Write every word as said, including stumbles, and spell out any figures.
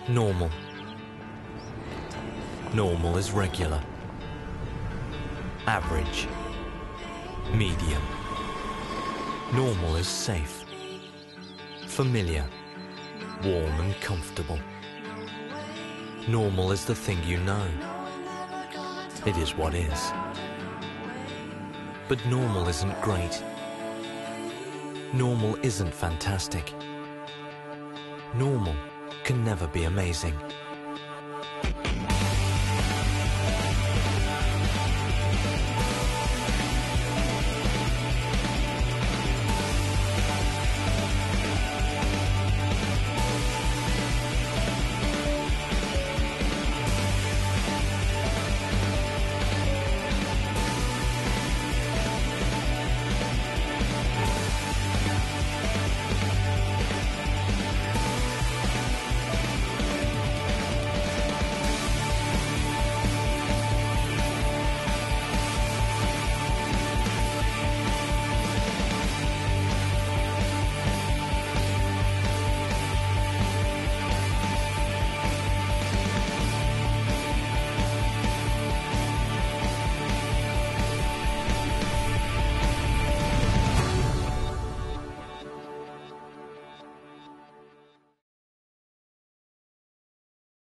Normal. Normal is regular. Average. Medium. Normal is safe. Familiar. Warm and comfortable. Normal is the thing you know. It is what is. But normal isn't great. Normal isn't fantastic. Normal can never be amazing.